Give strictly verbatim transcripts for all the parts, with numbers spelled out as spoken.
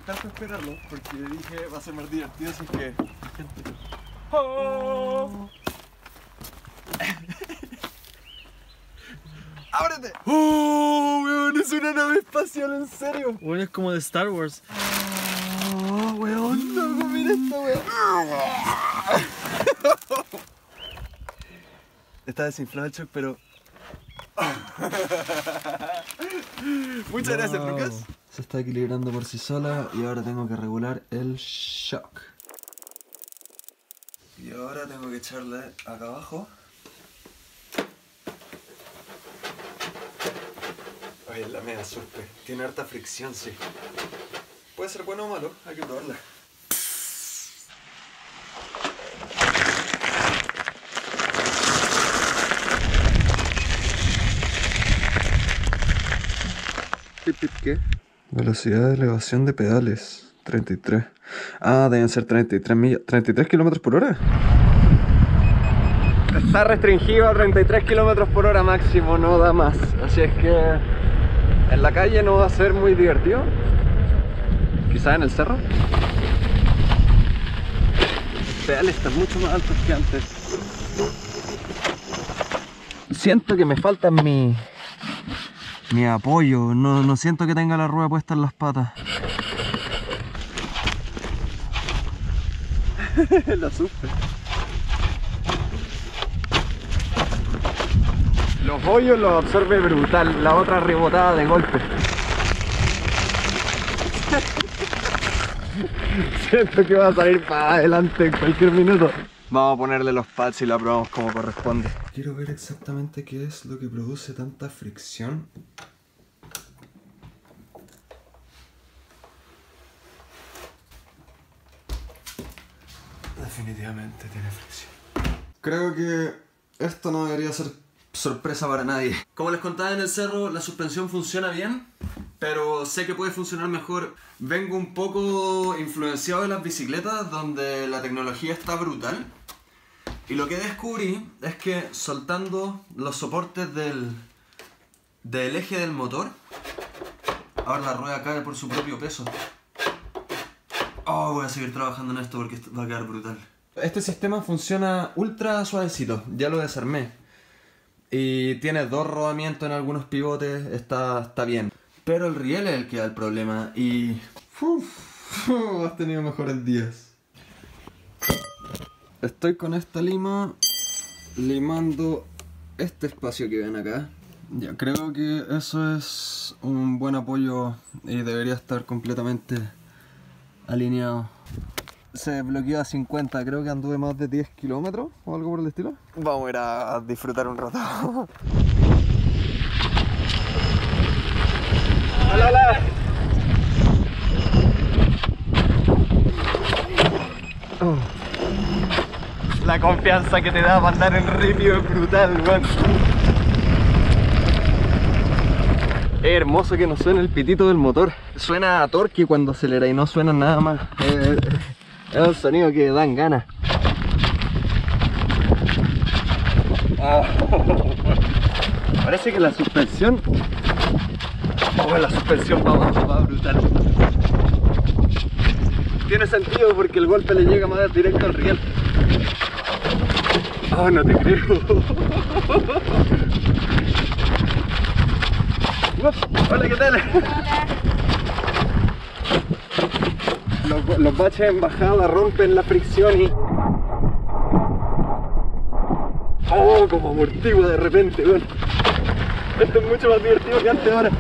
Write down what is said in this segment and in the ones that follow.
intentar fue esperarlo, porque dije va a ser más divertido si es que la gente... ¡Oh! ¡Ábrete! ¡Oh, weón! Es una nave espacial, en serio. Bueno, es como de Star Wars. ¡Oh, weón! ¡No, mira esta weón! Está desinflado el shock, pero... Muchas wow. gracias, Lucas. Se está equilibrando por sí sola y ahora tengo que regular el shock. Y ahora tengo que echarle acá abajo. Oye, la media supe. Tiene harta fricción, sí. Puede ser bueno o malo, hay que probarla. ¿Qué? Velocidad de elevación de pedales, treinta y tres. Ah, deben ser treinta y tres millas, treinta y tres kilómetros por hora. Está restringido a treinta y tres kilómetros por hora máximo, no da más. Así es que en la calle no va a ser muy divertido. Quizás en el cerro. Los pedales están mucho más altos que antes. Siento que me faltan mi... mi apoyo, no, no siento que tenga la rueda puesta en las patas. La supe. Los hoyos los absorbe brutal, la otra rebotada de golpe. Siento que va a salir para adelante en cualquier minuto. Vamos a ponerle los pads y la probamos como corresponde. Quiero ver exactamente qué es lo que produce tanta fricción. Definitivamente tiene fricción. Creo que esto no debería ser sorpresa para nadie. Como les contaba en el cerro, la suspensión funciona bien, pero sé que puede funcionar mejor. Vengo un poco influenciado de las bicicletas, donde la tecnología está brutal. Y lo que descubrí es que soltando los soportes del, del eje del motor, ahora la rueda cae por su propio peso. Oh, voy a seguir trabajando en esto porque esto va a quedar brutal. Este sistema funciona ultra suavecito, ya lo desarmé. Y tiene dos rodamientos en algunos pivotes, está, está bien. Pero el riel es el que da el problema y... Uf, has tenido mejores días. Estoy con esta lima limando este espacio que ven acá. Ya, creo que eso es un buen apoyo y debería estar completamente alineado. Se desbloqueó a cincuenta, creo que anduve más de diez kilómetros o algo por el estilo. Vamos a ir a disfrutar un rato. ¡Hola, hola! Oh. La confianza que te da para andar en ripio es brutal, weón. Es hermoso que no suene el pitito del motor. Suena a torque cuando acelera y no suena nada más. Es, es un sonido que dan ganas. Oh. Parece que la suspensión... Oh, la suspensión va, va brutal. Tiene sentido porque el golpe le llega más directo al riel. Oh, no te creo. Hola, ¿qué tal? Hola. Los, los baches en bajada rompen la fricción y... Oh, como amortigua de repente, bueno. Esto es mucho más divertido que antes ahora.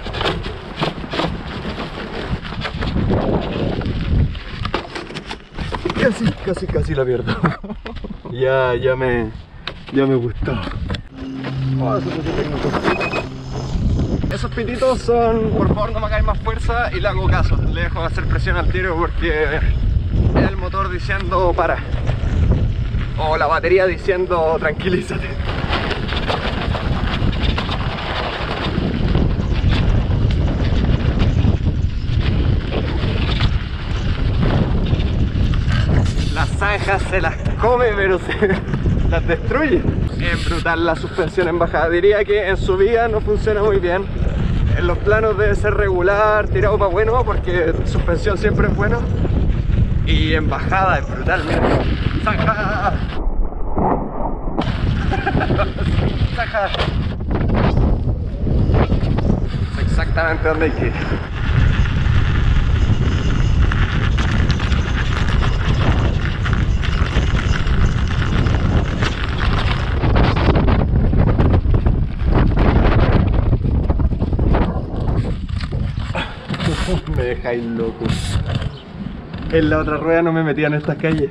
Casi, casi, casi la pierdo. Ya, ya me... ya me gustó. Oh, eso es técnico. Esos pititos son, por favor no me hagáis más fuerza y le hago caso. Le dejo de hacer presión al tiro porque es el motor diciendo para. O la batería diciendo tranquilízate. Las zanjas se las come, pero se las destruye. Es brutal la suspensión en bajada. Diría que en subida no funciona muy bien. en los planos debe ser regular, tirado para bueno, porque suspensión siempre es bueno. Y en bajada es brutal, mira. ¡Saja! ¡Saja! Es exactamente donde hay que ir. Me dejáis loco. En la otra rueda no me metía en estas calles.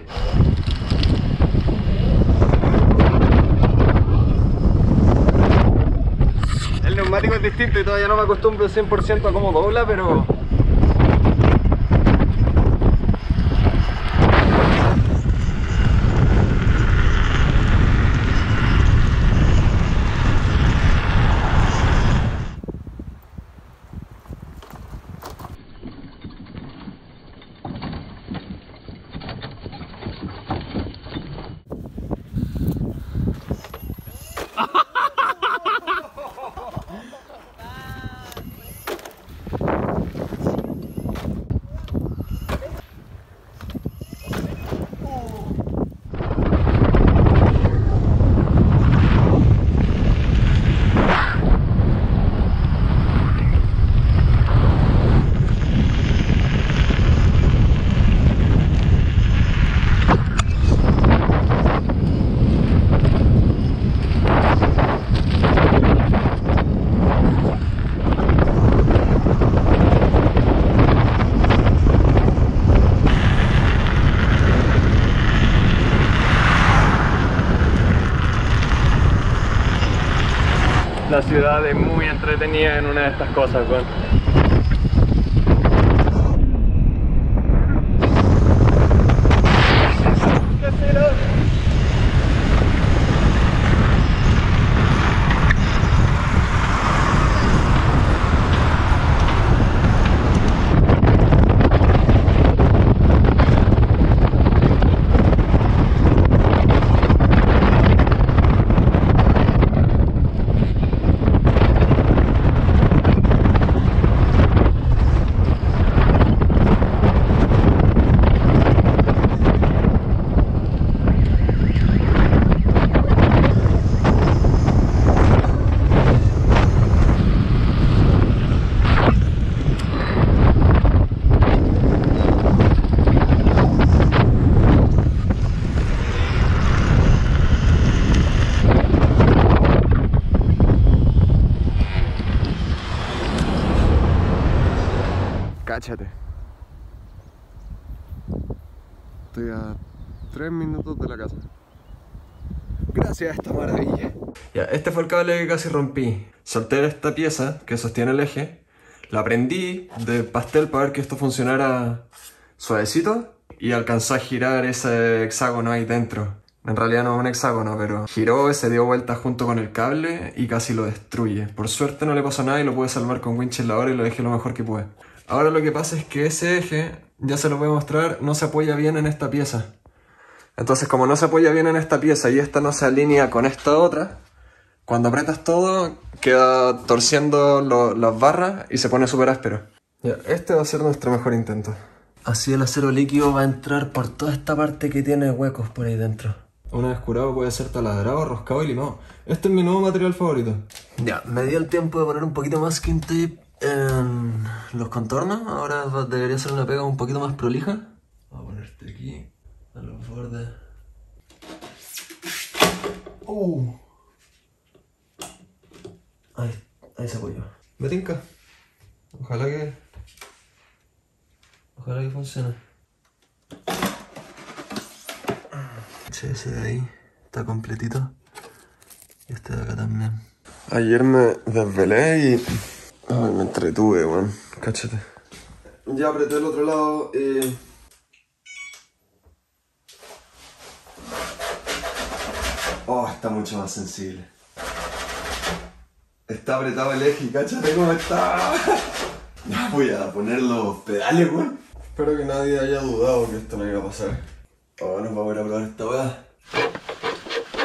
El neumático es distinto y todavía no me acostumbro cien por ciento a cómo dobla, pero... La ciudad es muy entretenida en una de estas cosas, weón. Cáchate. Estoy a tres minutos de la casa. Gracias a esta maravilla. Ya, este fue el cable que casi rompí. Solté esta pieza que sostiene el eje. La prendí de pastel para ver que esto funcionara suavecito. Y alcanzó a girar ese hexágono ahí dentro. En realidad no es un hexágono, pero giró, se dio vuelta junto con el cable y casi lo destruye. Por suerte no le pasó nada y lo pude salvar con winch en la hora y lo dejé lo mejor que pude. Ahora lo que pasa es que ese eje, ya se lo voy a mostrar, no se apoya bien en esta pieza. Entonces, como no se apoya bien en esta pieza y esta no se alinea con esta otra, cuando apretas todo, queda torciendo lo, las barras y se pone súper áspero. Ya, este va a ser nuestro mejor intento. Así el acero líquido va a entrar por toda esta parte que tiene huecos por ahí dentro. Una vez curado puede ser taladrado, roscado y limado. Este es mi nuevo material favorito. Ya, me dio el tiempo de poner un poquito más skin tape en los contornos. Ahora debería ser una pega un poquito más prolija. Voy a ponerte aquí, a los bordes. Uh. Ahí, ahí se apoyó. Me tinca. Ojalá que... Ojalá que funcione. Sí, ese de ahí está completito. Y este de acá también. Ayer me desvelé y... Ay, me entretuve, weón. Cáchate. Ya apreté el otro lado y... Oh, está mucho más sensible. Está apretado el eje y cáchate cómo está. Ya voy a poner los pedales, weón. Espero que nadie haya dudado que esto no iba a pasar. Ahora nos vamos a ir a probar esta weá.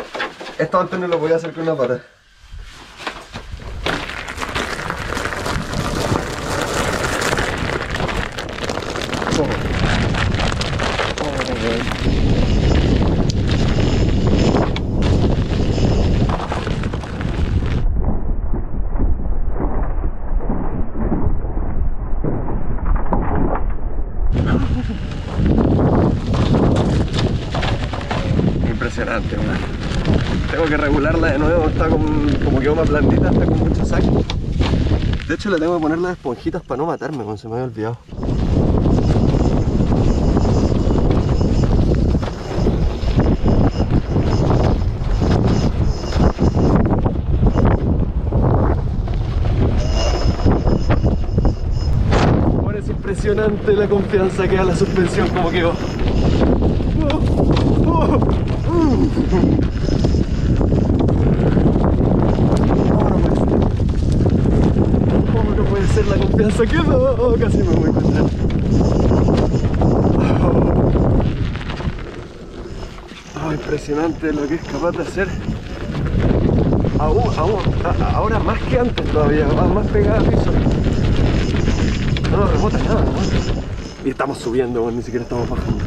Esto antes no lo voy a hacer con una pata. que regularla de nuevo, está con, como quedó más blandita, está con mucho saco. De hecho le tengo que poner las esponjitas para no matarme, como se me había olvidado. Ahora es impresionante la confianza que da la suspensión como quedó. Oh, oh, uh. Puede ser la confianza que no, oh, casi me voy a encontrar. Oh. Oh, impresionante lo que es capaz de hacer. Aún, aún, a, ahora más que antes todavía, va más pegada al piso. No nos rebota nada, ¿no? Y estamos subiendo, bueno, ni siquiera estamos bajando.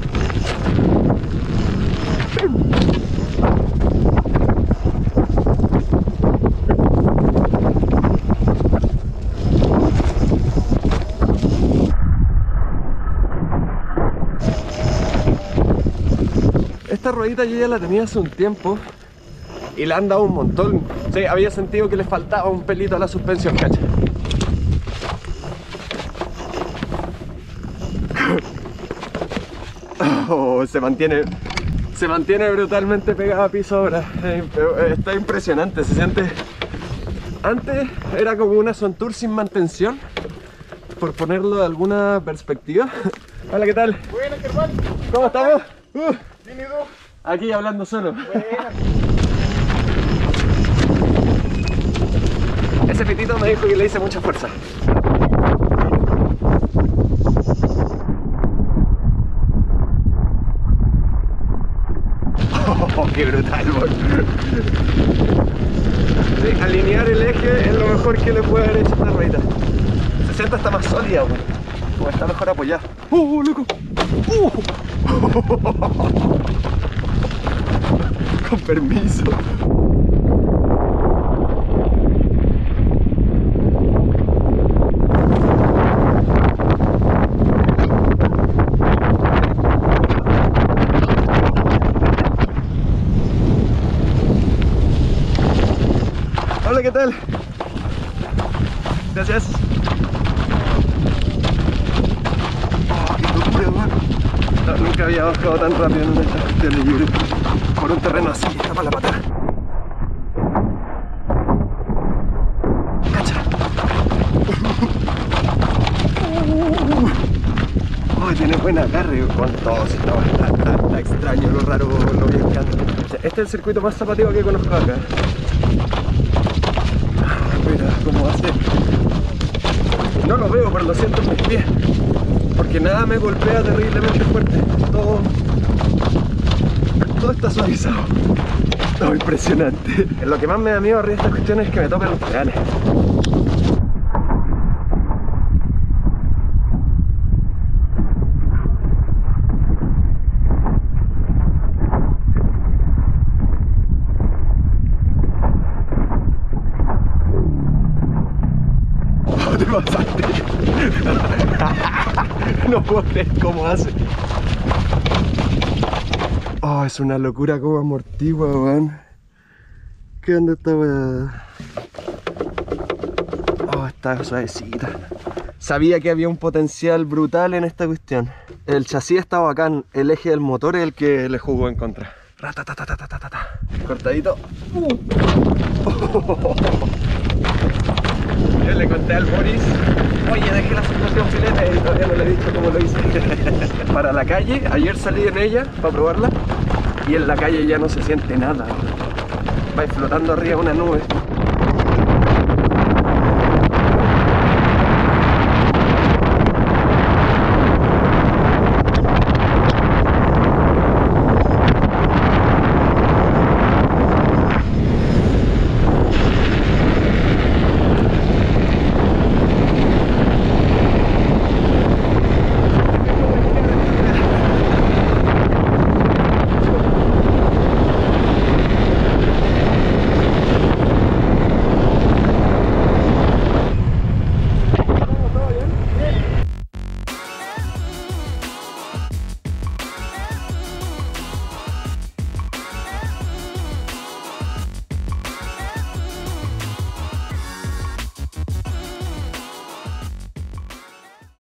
Esta ruedita yo ya la tenía hace un tiempo y la han dado un montón. Sí, había sentido que le faltaba un pelito a la suspensión, cacha. Oh, se mantiene se mantiene brutalmente pegada a piso ahora. Eh, está impresionante, se siente. Antes era como una Sontour sin mantención, por ponerlo de alguna perspectiva. Hola, ¿qué tal? Buenas, Germán. ¿Cómo estamos? Uh. Aquí hablando solo. Ese pitito me dijo que le hice mucha fuerza. Oh, qué brutal, bol. Sí, alinear el eje es lo mejor que le puede haber hecho a esta ruedita. Se siente hasta más sólida, bol. Como está mejor apoyada. ¡Uh, loco! ¡Uh! Con permiso. Hola, ¿qué tal? Gracias. Oh, qué locura, man. No, nunca había bajado tan rápido en una cuestión de libre por un terreno así, está para la patada. Cacha. Oh, tiene buen agarre con todo, si no, está, está, está extraño, lo raro, lo bien que anda. Este es el circuito más zapateo que conozco acá. Mira cómo hace. No lo veo, pero lo siento en mis pies, porque nada me golpea terriblemente fuerte. Todo, todo está suavizado. No, impresionante. Lo que más me da miedo arriba de estas cuestiones es que me toquen los pedales. Oh, te pasaste. No puedo creer cómo hace. Oh, es una locura cómo amortigua, weón. ¿Qué onda esta weá? Oh, está suavecita. Sabía que había un potencial brutal en esta cuestión. El chasis está bacán, el eje del motor es el que le jugó en contra. Ratatatatatatatata. Cortadito. Uh. Oh. Yo le conté al Boris, oye, dejé la suspensión filete y todavía no le he dicho cómo lo hice. Para la calle, ayer salí en ella para probarla y en la calle ya no se siente nada. Va flotando arriba una nube.